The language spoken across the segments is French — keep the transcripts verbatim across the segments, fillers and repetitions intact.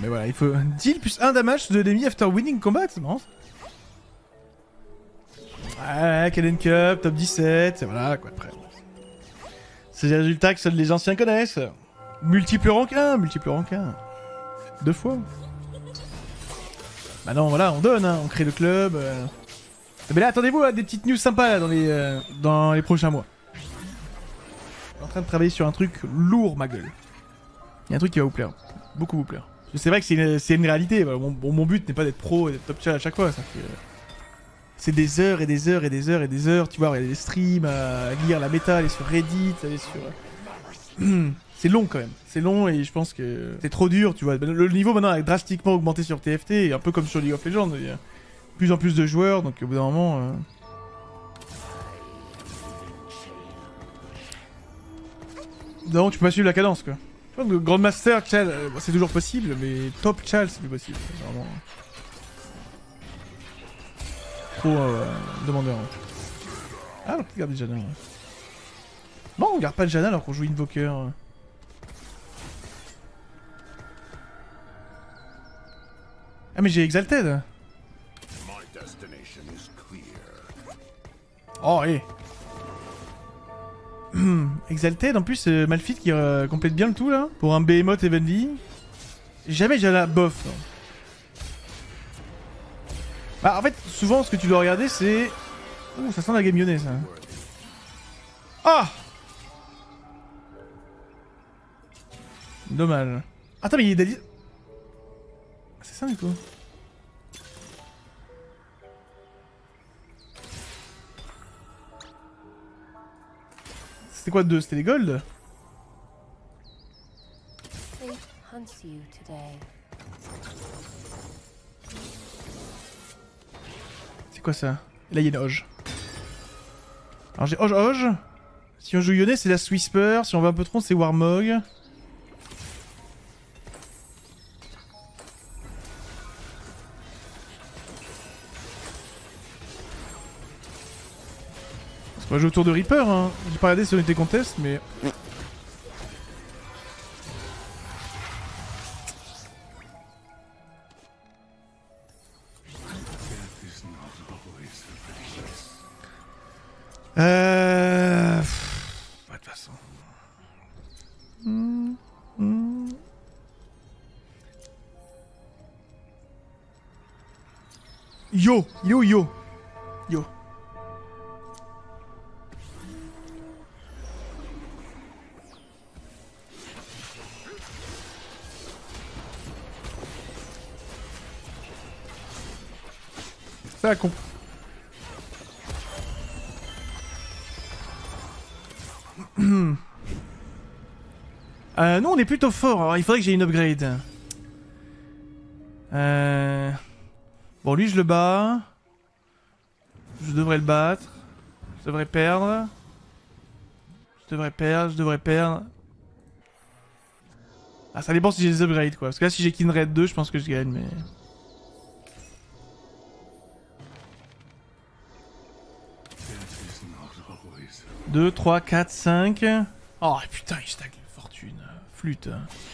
mais voilà, il faut deal plus un damage de l'ennemi after winning combat, c'est marrant. Ouais, Kaden Cup, top dix-sept, voilà quoi après. C'est des résultats que seuls les anciens connaissent. Multiple rank un, multiple rank un. Deux fois. Bah non, voilà, on donne, hein, on crée le club. Euh... Mais là, attendez-vous à des petites news sympas là, dans, les, euh, dans les prochains mois. Je suis en train de travailler sur un truc lourd, ma gueule. Il y a un truc qui va vous plaire. Beaucoup vous plaire. C'est vrai que c'est une, une réalité. Mon, mon but n'est pas d'être pro et d'être top chat à chaque fois. Ça fait, euh... C'est des heures et des heures et des heures et des heures. Tu vois, il y a des streams, à lire la méta, aller sur Reddit, aller sur... C'est long quand même, c'est long et je pense que c'est trop dur, tu vois. Le niveau maintenant a drastiquement augmenté sur T F T, un peu comme sur League of Legends. Il y a de plus en plus de joueurs, donc au bout d'un moment... Euh... Non, tu peux pas suivre la cadence, quoi. Grandmaster, Chal, euh, c'est toujours possible, mais Top Chal, c'est plus possible. C'est vraiment... Trop euh, demandeur. Ah, on peut garder Janna. Ouais. Bon, on garde pas Janna alors qu'on joue Invoker. Ah mais j'ai Exalted. Oh hé hey. Exalted en plus euh, Malphite qui euh, complète bien le tout là. Pour un Behemoth Evenly. Jamais j'ai la bof. Non. Bah en fait souvent ce que tu dois regarder c'est... Ouh ça sent la game yonnée ça. Ah dommage. Attends mais il est d'Ali... C'est ça du coup. C'était quoi deux? C'était les gold? C'est quoi ça? Là il y a une Hoge. Alors j'ai Hoge Hoge. Si on joue Yone c'est la Whisper. Si on va un peu trop c'est Warmog. On va jouer autour de Reaper, hein. J'ai pas regardé si on était contest, mais... Euh... Pff, de toute façon... Mmh, mmh. Yo, yo, yo, yo. Ça a compris. euh, nous on est plutôt fort, alors il faudrait que j'ai une upgrade. Euh... Bon lui je le bats. Je devrais le battre. Je devrais perdre. Je devrais perdre, je devrais perdre. Ah ça dépend si j'ai des upgrades quoi. Parce que là si j'ai Kindred deux je pense que je gagne mais... deux, trois, quatre, cinq. Oh putain, il stack fortune. Flûte.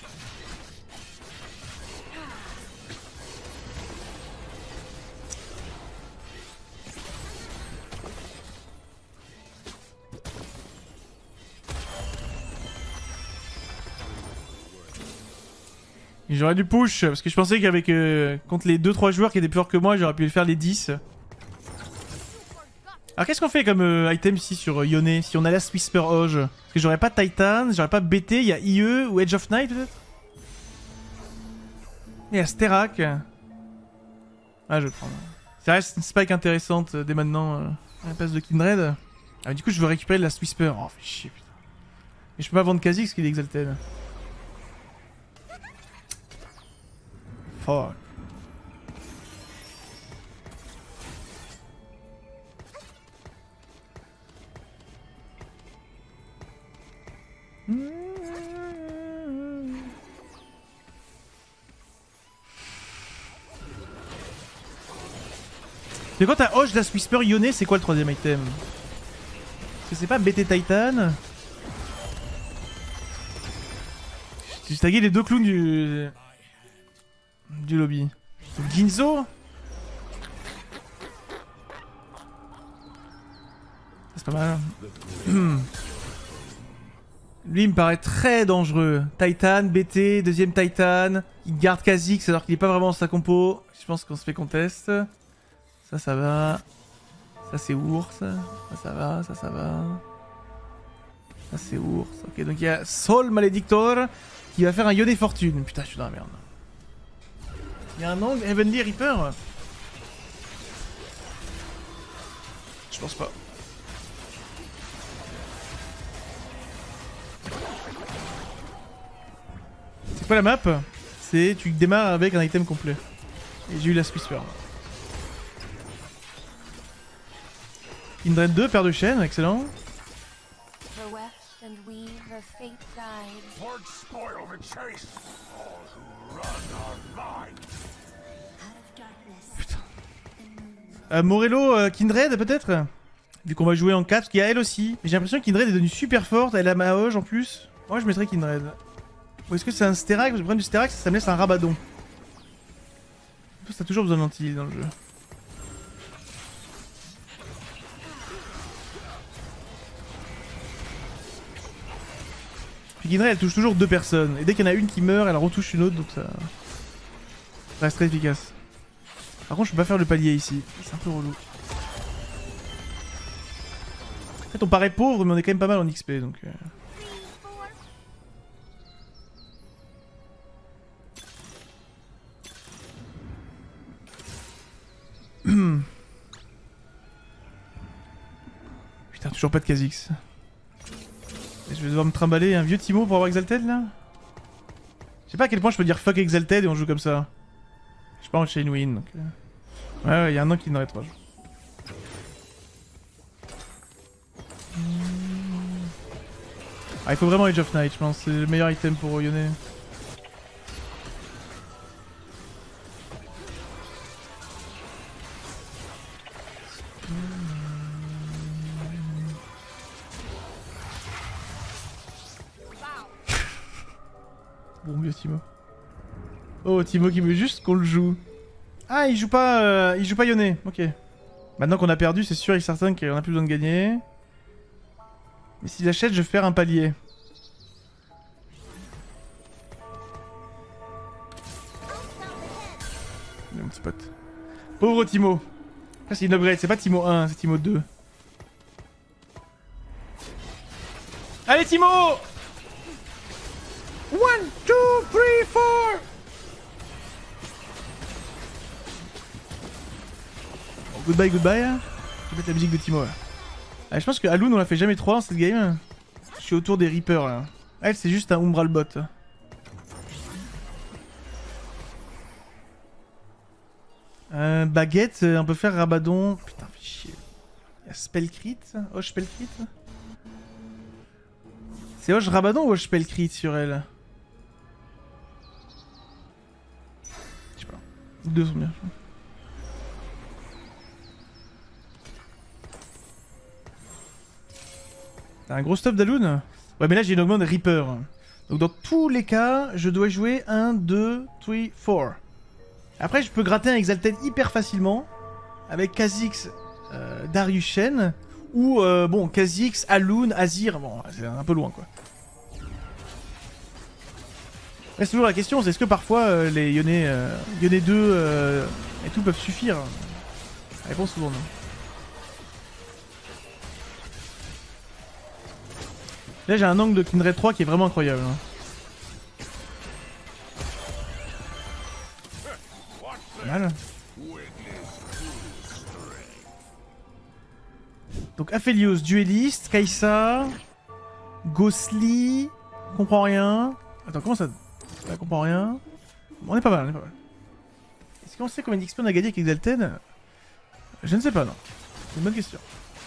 J'aurais dû push, parce que je pensais qu'avec euh, contre les deux trois joueurs qui étaient plus forts que moi, j'aurais pu le faire les dix. Alors qu'est-ce qu'on fait comme euh, item ici sur euh, Yone si on a la Whisper Hoge? Parce que j'aurais pas Titan, j'aurais pas B T, il y a I E ou Edge of Night peut-être? Il y a Sterak. Ah je vais prendre. Ça reste une spike intéressante euh, dès maintenant euh, à la place de Kindred. Ah, du coup je veux récupérer la Whisper. Oh fait chier putain. Mais je peux pas vendre Kha'Zix parce qu'il est Exalted. Fuck. Mais quand t'as Hoche, Last Whisper, Yone, c'est quoi le troisième item? Parce que c'est pas B T Titan? J'ai tagué les deux clowns du... du lobby. Ginzo. C'est pas mal. Lui il me paraît très dangereux. Titan, B T, deuxième Titan. Il garde Kha'Zix alors qu'il est pas vraiment dans sa compo. Je pense qu'on se fait contest. Ça, ça va. Ça, c'est ours. Ça, ça va. Ça, ça va. Ça, c'est ours. Ok, donc il y a Sol Maledictor qui va faire un Yone Fortune. Putain, je suis dans la merde. Il y a un angle Heavenly Reaper. Je pense pas. C'est quoi la map? C'est tu démarres avec un item complet. Et j'ai eu la Whisper. Kindred deux, paire de chaînes, excellent. Putain. Euh, Morello, euh, Kindred peut-être? Vu qu'on va jouer en quatre, parce qu'il y a elle aussi. Mais j'ai l'impression que Kindred est devenue super forte, elle a ma Hoge en plus. Moi je mettrais Kindred. Ou est-ce que c'est un Sterak? Le problème du Sterak, ça me laisse un Rabadon. En plus, t'as toujours besoin d'anti dans le jeu. Puis Kindred, elle touche toujours deux personnes. Et dès qu'il y en a une qui meurt, elle retouche une autre, donc ça... ça reste très efficace. Par contre, je peux pas faire le palier ici. C'est un peu relou. En fait, on paraît pauvre, mais on est quand même pas mal en X P, donc... Euh... Putain, toujours pas de Kha'Zix. Et je vais devoir me trimballer un vieux Timo pour avoir Exalted là. Je sais pas à quel point je peux dire fuck Exalted et on joue comme ça. Je suis pas en chain win donc. Ouais, ouais, y'a un an qui n'arrête pas. Ah, il faut vraiment Age of Night, je pense. C'est le meilleur item pour Yone. Bon vieux Timo. Oh Timo qui veut juste qu'on le joue. Ah il joue pas euh, il joue pas Yone, ok. Maintenant qu'on a perdu c'est sûr et certain qu'on a plus besoin de gagner. Mais s'il achète je vais faire un palier. Mon petit pote. Pauvre Timo. Ça c'est une upgrade, c'est pas Timo un, c'est Timo deux. Allez Timo! one, two, three, four! Oh, goodbye, goodbye. Hein. Je vais mettre la musique de Timo là. Ah, je pense que Alun on l'a fait jamais trop dans cette game. Je suis autour des Reapers là. Elle c'est juste un Umbral bot. Euh, baguette, on peut faire Rabadon. Putain, fais chier. Il y a Spell Crit. Hoche Spell Crit. C'est Hoche Rabadon ou Hoche Spell Crit sur elle? Je sais pas. Les deux sont bien. T'as un gros stuff d'Alun? Ouais, mais là j'ai une augmente de Reaper. Donc dans tous les cas, je dois jouer un, deux, trois, quatre. Après, je peux gratter un Exalted hyper facilement avec Kha'Zix, euh, Darius Shen ou euh, bon, Kha'Zix, Alun, Azir. Bon, c'est un peu loin quoi. Reste toujours la question, c'est est-ce que parfois euh, les Yone, euh, Yone deux euh, et tout peuvent suffire? La réponse souvent non. Là j'ai un angle de Kindred trois qui est vraiment incroyable. Hein. Mal. Donc Aphelios, dueliste, Kai'Sa, Ghostly, comprend rien. Attends, comment ça... ça comprend rien. On est pas mal, on est pas mal. Est-ce qu'on sait combien d'X P on a gagné avec Exalted? Je ne sais pas, non. C'est une bonne question.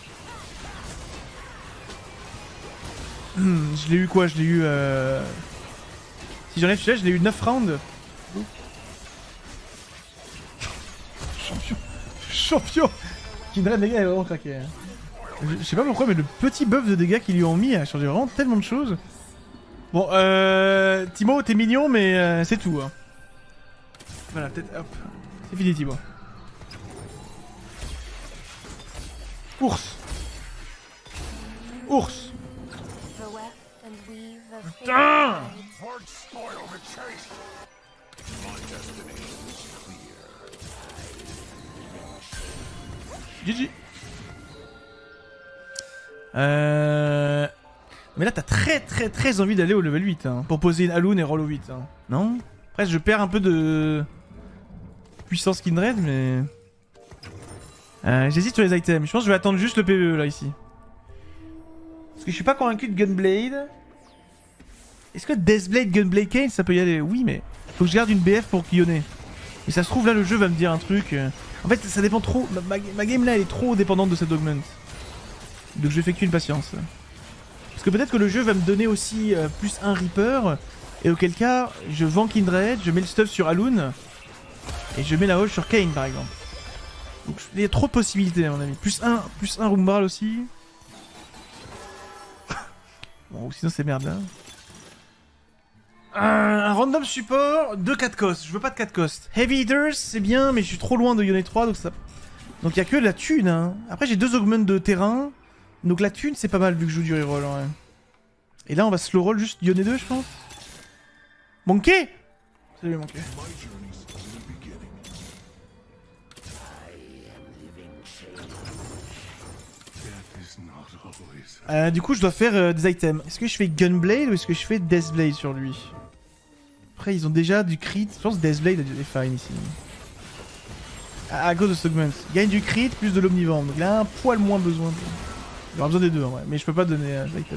Hmm, je l'ai eu quoi? Je l'ai eu... Euh... Si j'enlève celui-là, je l'ai eu neuf rounds. Champion. Champion. Kindred, les gars, il est vraiment craqué. Je, je sais pas pourquoi, mais le petit buff de dégâts qu'ils lui ont mis a changé vraiment tellement de choses. Bon, euh... Timo, t'es mignon, mais euh, c'est tout. Hein. Voilà, peut-être, hop. C'est fini, Thibaut. Ours. Ours. Putain. G G. Euh... Mais là t'as très très très envie d'aller au level huit hein, pour poser une Alune et roll au huit hein. Non? Après je perds un peu de puissance Kindred mais... Euh, J'hésite sur les items, je pense que je vais attendre juste le P V E là ici. Parce que je suis pas convaincu de Gunblade. Est-ce que Deathblade, Gunblade Kane ça peut y aller? Oui mais faut que je garde une B F pour Kyone. Et ça se trouve là le jeu va me dire un truc... En fait ça dépend trop, ma, ma, ma game là elle est trop dépendante de cette augment. Donc je fais qu'une patience. Parce que peut-être que le jeu va me donner aussi euh, plus un Reaper. Et auquel cas, je vends Kindred, je mets le stuff sur Alune. Et je mets la hache sur Kane par exemple. Donc il y a trop de possibilités à mon avis. Plus un, plus un Rumbral aussi. Bon, ou sinon c'est merde là. Un, un random support de quatre cost. Je veux pas de quatre cost. Heavy Eaters c'est bien, mais je suis trop loin de Yone trois donc ça. Donc il y a que la thune. Hein. Après j'ai deux augments de terrain. Donc la thune c'est pas mal vu que je joue du reroll ouais. Et là on va slow roll juste Yone deux je pense. Monkey. Salut Monkey. Euh, du coup je dois faire euh, des items. Est-ce que je fais Gunblade ou est-ce que je fais Deathblade sur lui? Après ils ont déjà du crit. Je pense que Deathblade a des fine ici. À, à cause de ce augment. Gagne du crit plus de l'omnivore. Donc il a un poil moins besoin de... Il aura besoin des deux en vrai, mais je peux pas donner euh, l'item.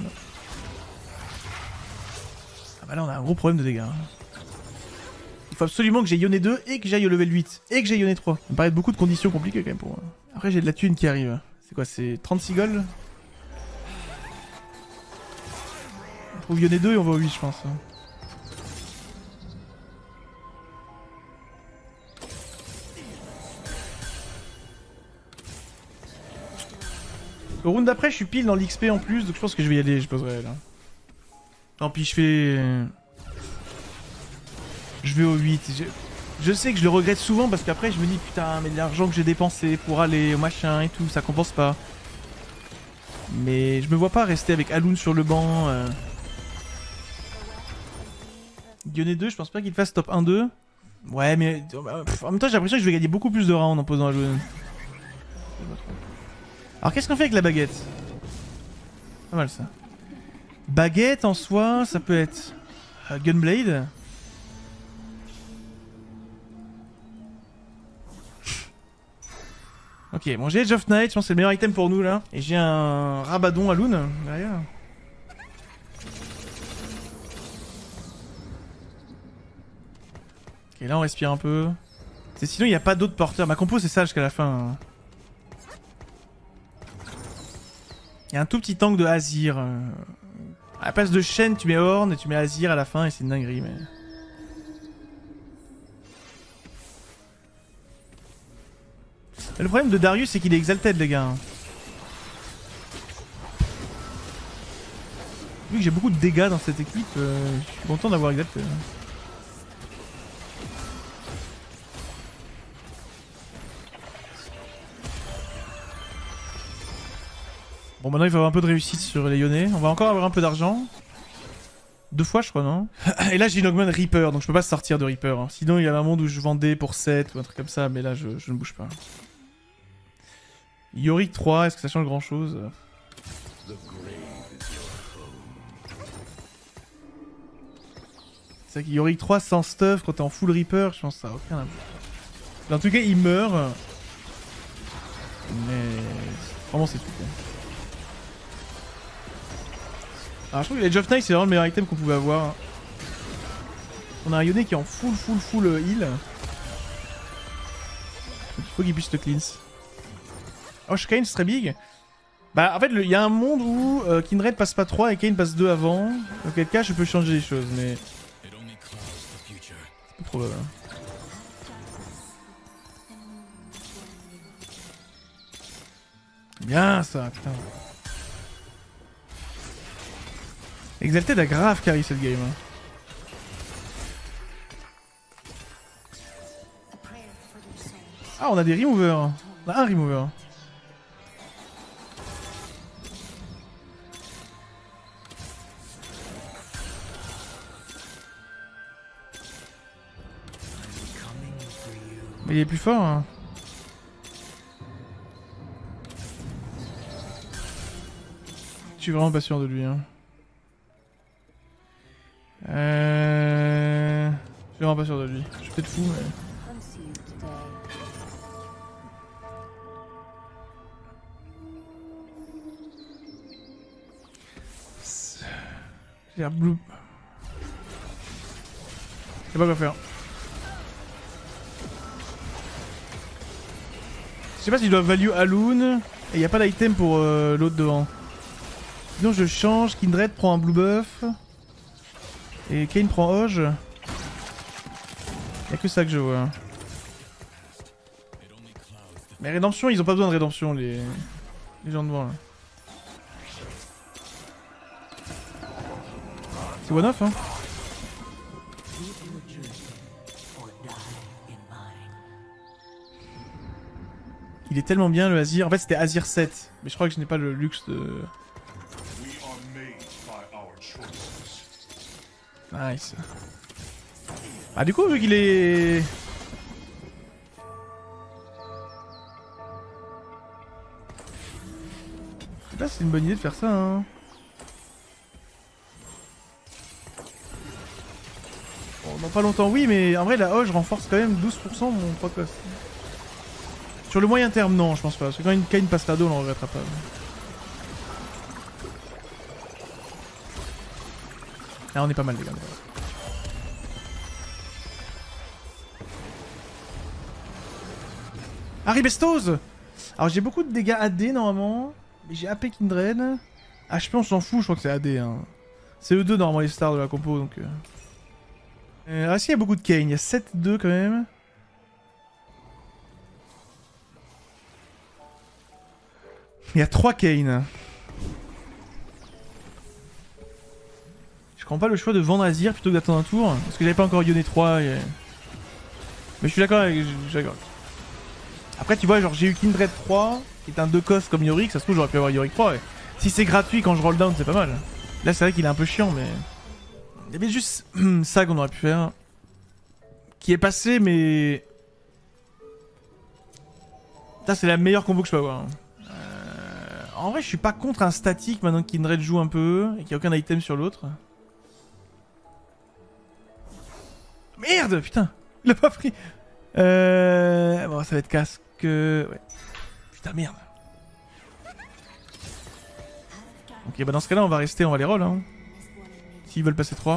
Ah bah là on a un gros problème de dégâts. Hein. Il faut absolument que j'ai Yone deux et que j'aille au level huit et que j'aille Yone trois. Ça me paraît beaucoup de conditions compliquées quand même pour moi. Après j'ai de la thune qui arrive. C'est quoi, c'est trente-six gold? On trouve Yone deux et on va au huit je pense. Au round d'après, je suis pile dans l'X P en plus, donc je pense que je vais y aller, je poserai là. Tant pis, je fais... Je vais au huit. Je... je sais que je le regrette souvent parce qu'après je me dis putain, mais l'argent que j'ai dépensé pour aller au machin et tout, ça compense pas. Mais je me vois pas rester avec Alune sur le banc. Euh... Yone deux, je pense pas qu'il fasse top un deux. Ouais, mais en même temps, j'ai l'impression que je vais gagner beaucoup plus de rounds en posant Alune. Alors qu'est-ce qu'on fait avec la baguette? Pas mal ça. Baguette en soi, ça peut être euh, Gunblade. Ok, bon j'ai Edge of Night, je pense que c'est le meilleur item pour nous là. Et j'ai un Rabadon Alune derrière. Ok, là on respire un peu. C'est sinon il n'y a pas d'autres porteurs. Ma compo c'est ça jusqu'à la fin. Il y a un tout petit tank de Azir. À la place de Shen, tu mets Horn et tu mets Azir à la fin et c'est une dinguerie. Mais... le problème de Darius, c'est qu'il est exalted, les gars. Vu que j'ai beaucoup de dégâts dans cette équipe, euh, je suis content d'avoir exalted. Bon, maintenant il faut avoir un peu de réussite sur les Yone. On va encore avoir un peu d'argent. Deux fois, je crois, non? Et là, j'ai une augmente Reaper, donc je peux pas sortir de Reaper. Hein. Sinon, il y avait un monde où je vendais pour sept ou un truc comme ça, mais là, je, je ne bouge pas. Yorick trois, est-ce que ça change grand chose? C'est vrai que Yorick trois sans stuff, quand t'es en full Reaper, je pense que ça n'a aucun impact. En tout cas, il meurt. Mais... vraiment, c'est tout. Quoi. Alors je trouve que Edge of Night c'est vraiment le meilleur item qu'on pouvait avoir. On a un Yone qui est en full full full heal. Donc il faut qu'il puisse te cleanse. Oh Kane c'est très big. Bah en fait il y a un monde où euh, Kindred passe pas trois et Kane passe deux avant. Dans quel cas je peux changer les choses mais... c'est pas probable. Bien ça putain. Exalted a grave carry cette game. Hein. Ah, on a des removers. On a un remover. Mais il est plus fort. Hein. Je suis vraiment pas sûr de lui. Hein. Euh... Je suis vraiment pas sûr de lui. Je suis peut-être fou, mais... J'ai l'air blue. Je sais pas quoi faire. Je sais pas si je dois value Alun. Et y a pas d'item pour euh, l'autre devant. Sinon je change. Kindred prend un blue buff. Et Kayn prend Hoge. Y'a que ça que je vois. Mais rédemption, ils ont pas besoin de rédemption les, les gens devant là. C'est one off hein. Il est tellement bien le Azir. En fait c'était Azir sept. Mais je crois que je n'ai pas le luxe de... Nice. Ah du coup vu qu'il est... Je sais pas si c'est une bonne idée de faire ça hein. Bon, dans pas longtemps oui mais en vrai la Hoge renforce quand même douze pour cent mon Procos. Sur le moyen terme non je pense pas parce que quand une Kayn passe la dos on le regrettera pas. Là on est pas mal les gars. Harry Bestos. Alors j'ai beaucoup de dégâts A D normalement. Mais j'ai A P Kindred. H P on s'en fout je crois que c'est A D hein. C'est eux deux normalement les stars de la compo donc... Euh... Euh, ah si il y a beaucoup de Kayn, il y a sept deux quand même. Il y a trois Kayn. Je comprends pas le choix de vendre Azir plutôt que d'attendre un tour. Parce que j'avais pas encore Yone trois. Et... Mais je suis d'accord avec... Je suis d'accord. Après tu vois genre j'ai eu Kindred trois, qui est un deux cost comme Yorick, ça se trouve j'aurais pu avoir Yorick trois. Et... Si c'est gratuit quand je roll down c'est pas mal. Là c'est vrai qu'il est un peu chiant mais... Il y avait juste ça qu'on aurait pu faire. Qui est passé mais... Ça c'est la meilleure combo que je peux avoir. Euh... En vrai je suis pas contre un statique maintenant que Kindred joue un peu et qu'il n'y a aucun item sur l'autre. Merde putain. Il l'a pas pris. Euh... Bon ça va être casque... Ouais. Putain merde. Ok bah dans ce cas là on va rester, on va les roll hein. S'ils veulent passer trois.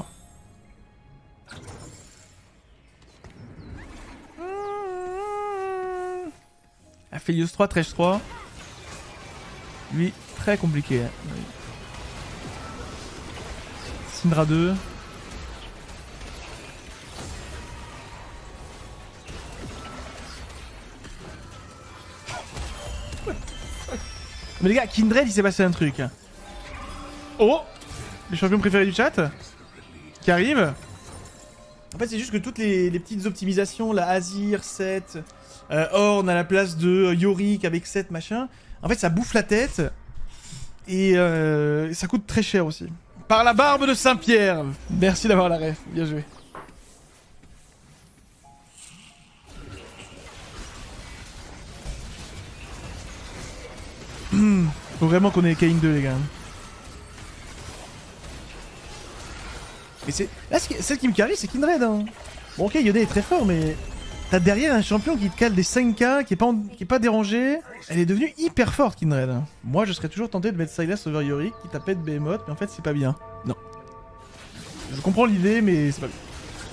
Aphelios trois, Thresh trois. Lui, très compliqué. Hein. Syndra deux. Mais les gars, Kindred il s'est passé un truc. Oh, les champions préférés du chat qui arrivent. En fait c'est juste que toutes les, les petites optimisations, la Azir, sept, euh, Ornn à la place de Yorick avec sept machin, en fait ça bouffe la tête et euh, ça coûte très cher aussi. Par la barbe de Saint-Pierre. Merci d'avoir la ref, bien joué. Faut vraiment qu'on ait Kayn deux les gars. Mais c'est... Là, celle qui me carry, c'est Kindred. Hein. Bon, ok, Yone est très fort, mais... T'as derrière un champion qui te cale des cinq K, qui est pas, en... qui est pas dérangé. Elle est devenue hyper forte, Kindred. Moi, je serais toujours tenté de mettre Sylas over Yorick, qui tapait de Behemoth, mais en fait, c'est pas bien. Non. Je comprends l'idée, mais c'est pas bien.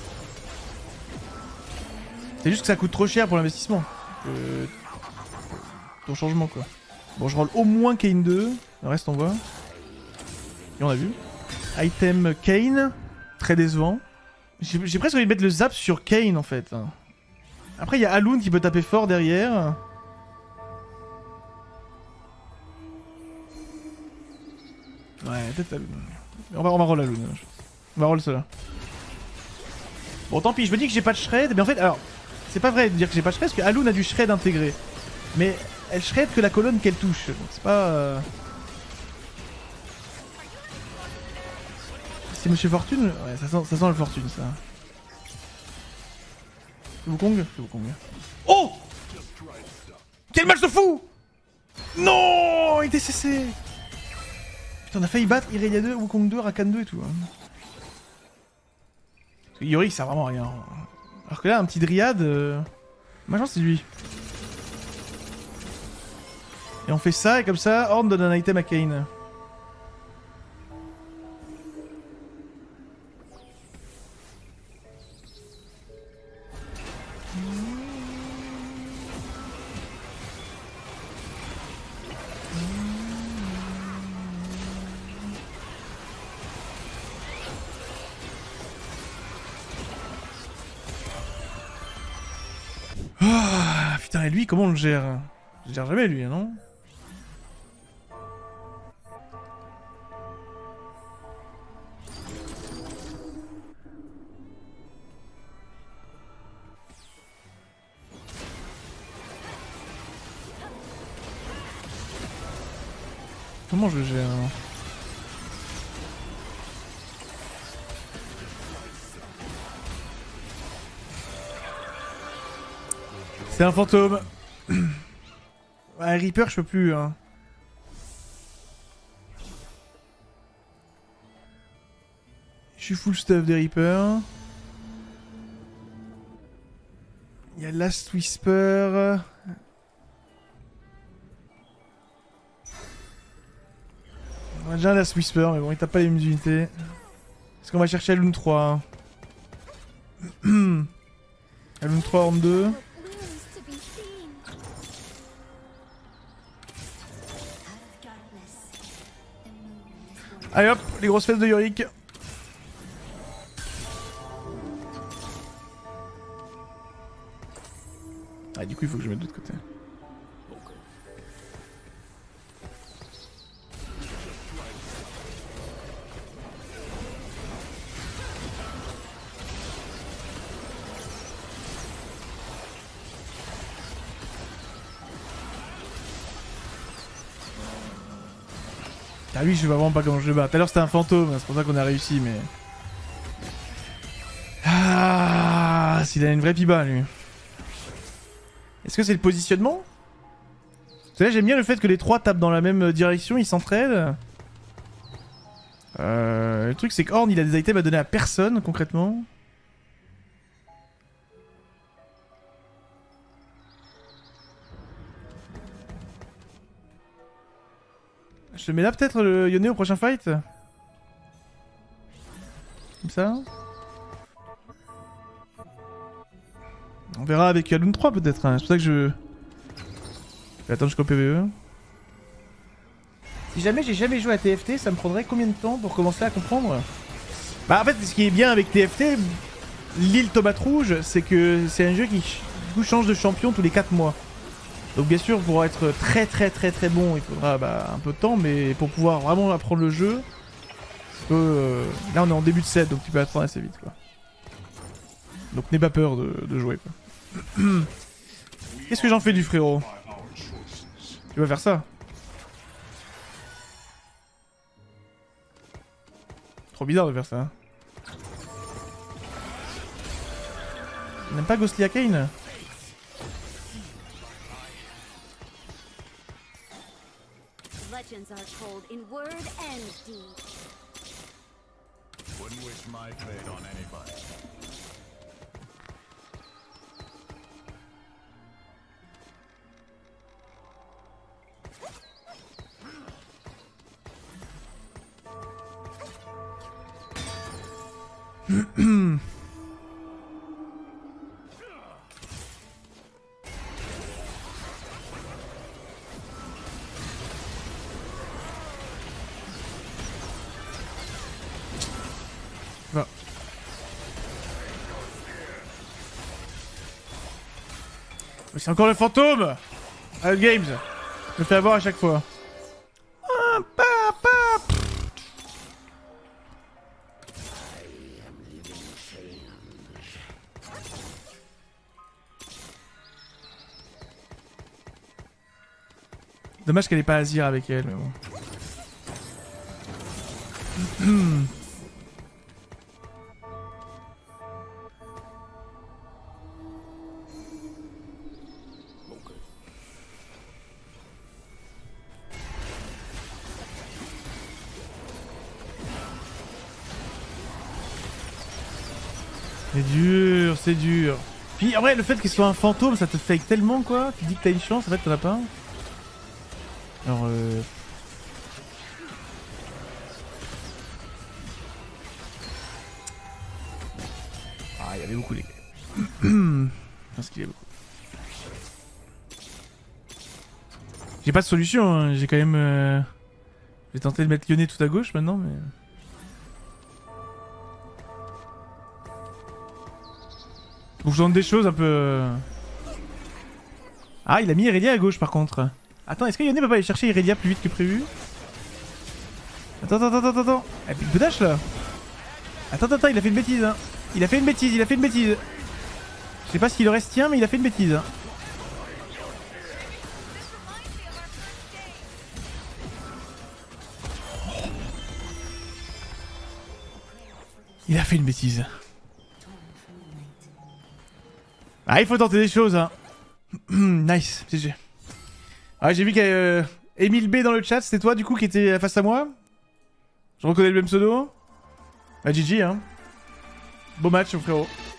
C'est juste que ça coûte trop cher pour l'investissement. Euh... Ton changement, quoi. Bon, je roll au moins Kayn deux. Le reste, on voit. Et on a vu. Item Kayn. Très décevant. J'ai presque envie de mettre le zap sur Kayn en fait. Après il y a Alun qui peut taper fort derrière. Ouais, peut-être Alun. On va, on va roll Alun. On va roll cela. Bon tant pis, je me dis que j'ai pas de shred, mais en fait, alors, c'est pas vrai de dire que j'ai pas shred parce que Alun a du shred intégré. Mais elle shred que la colonne qu'elle touche. Donc c'est pas... Euh... C'est Monsieur Fortune? Ouais, ça sent, ça sent la fortune ça. C'est Wukong? C'est Wukong. Oh! Quel match de fou! Non! Il était C C! Putain, on a failli battre Irelia deux, Wukong deux, Rakan deux et tout. Hein. Yorick, ça sert vraiment à rien. Alors que là, un petit Dryad... Euh... Machin, c'est lui. Et on fait ça, et comme ça, Horn donne un item à Kayn. Ah, putain, et lui, comment on le gère? Je le gère jamais, lui, non? Comment je le gère? C'est un fantôme. Ouais, Reaper, je peux plus. Hein. Je suis full stuff des Reaper. Il y a Last Whisper. On a déjà un Last Whisper, mais bon, il tape pas les mêmes unités. Est-ce qu'on va chercher Alun trois? Alun trois, Horn deux. Allez hop, les grosses fesses de Yorick. Ah, du coup, il faut que je mette de l'autre côté. Ah lui, je sais vraiment pas comment je le bats. Tout à l'heure c'était un fantôme, c'est pour ça qu'on a réussi, mais... Ah, s'il a une vraie piba, lui. Est-ce que c'est le positionnement? Parce que là, j'aime bien le fait que les trois tapent dans la même direction, ils s'entraident. Euh, le truc, c'est qu'Horn, il a des items à donner à personne, concrètement. Je te mets là peut-être le Yone au prochain fight? Comme ça? On verra avec Alun trois peut-être, hein. C'est pour ça que je... je vais attendre jusqu'au P V E. Si jamais j'ai jamais joué à T F T, ça me prendrait combien de temps pour commencer à comprendre? Bah en fait, ce qui est bien avec T F T, l'île Tomate Rouge, c'est que c'est un jeu qui du coup, change de champion tous les quatre mois. Donc bien sûr, pour être très très très très bon, il faudra bah, un peu de temps, mais pour pouvoir vraiment apprendre le jeu, peut, euh... là on est en début de set, donc tu peux apprendre assez vite quoi. Donc n'aie pas peur de, de jouer quoi. Qu'est-ce que j'en fais du frérot? Tu vas faire ça? Trop bizarre de faire ça. On n'aime pas Ghostly Arcane? Legends are told in word and deed. Wouldn't wish my fate on anybody. Va. C'est encore le fantôme! Riot Games! Je me fais avoir à chaque fois. Ah, pa, pa. Dommage qu'elle ait pas Azir avec elle, mais bon. C'est dur, c'est dur. Puis en vrai, le fait qu'il soit un fantôme, ça te fake tellement quoi. Tu dis que t'as une chance, en fait t'en as pas. Alors euh... ah, il y avait beaucoup les gars. Je pense qu'il y a beaucoup. J'ai pas de solution, hein. J'ai quand même... Euh... Je vais tenter de mettre Lyonnais tout à gauche maintenant, mais... Faut que je tente des choses un peu... Ah, il a mis Irelia à gauche par contre. Attends, est-ce que Yone va pas aller chercher Irelia plus vite que prévu? Attends, attends, attends, attends, attends. Elle pique de dash là. Attends, attends, il a fait une bêtise. Hein. Il a fait une bêtise, il a fait une bêtise. Je sais pas s'il le reste tient, mais il a fait une bêtise. Hein. Il a fait une bêtise. Ah, il faut tenter des choses. Hein. Nice, G G. Ah, j'ai vu qu'il y a euh, Emile B dans le chat, c'était toi du coup qui était face à moi. Je reconnais le même pseudo. Ah, G G, hein. Beau match, mon frérot.